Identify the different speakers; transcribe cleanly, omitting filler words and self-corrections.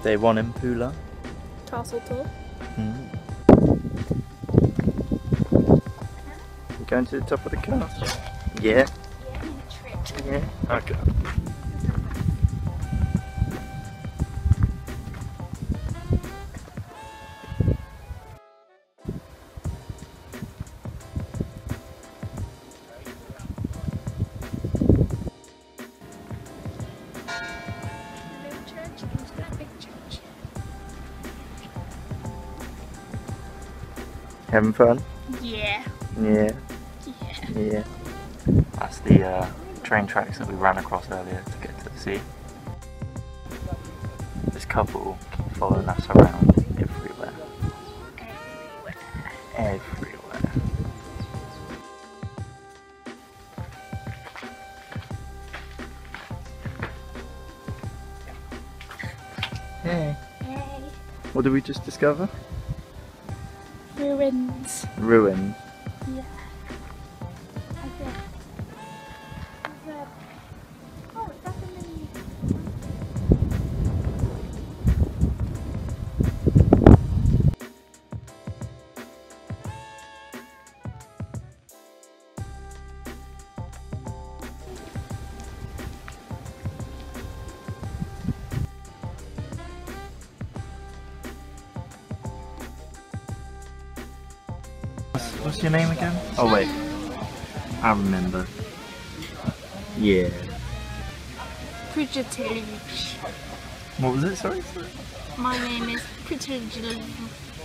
Speaker 1: Day 1 in Pula.
Speaker 2: Castle tour.
Speaker 1: We're going to the top of the castle. Yeah. Yeah. Okay. Having fun?
Speaker 2: Yeah.
Speaker 1: Yeah.
Speaker 2: Yeah.
Speaker 1: Yeah. That's the train tracks that we ran across earlier to get to the sea. This couple keep following us around everywhere. Everywhere. Hey.
Speaker 2: Hey.
Speaker 1: What did we just discover?
Speaker 2: Ruins.
Speaker 1: Ruins.
Speaker 2: Yeah. Oh, it's up in the...
Speaker 1: What's your name again? Oh wait, I remember. Yeah.
Speaker 2: Fugitive.
Speaker 1: What was it? Sorry?
Speaker 2: My name is Fugitive.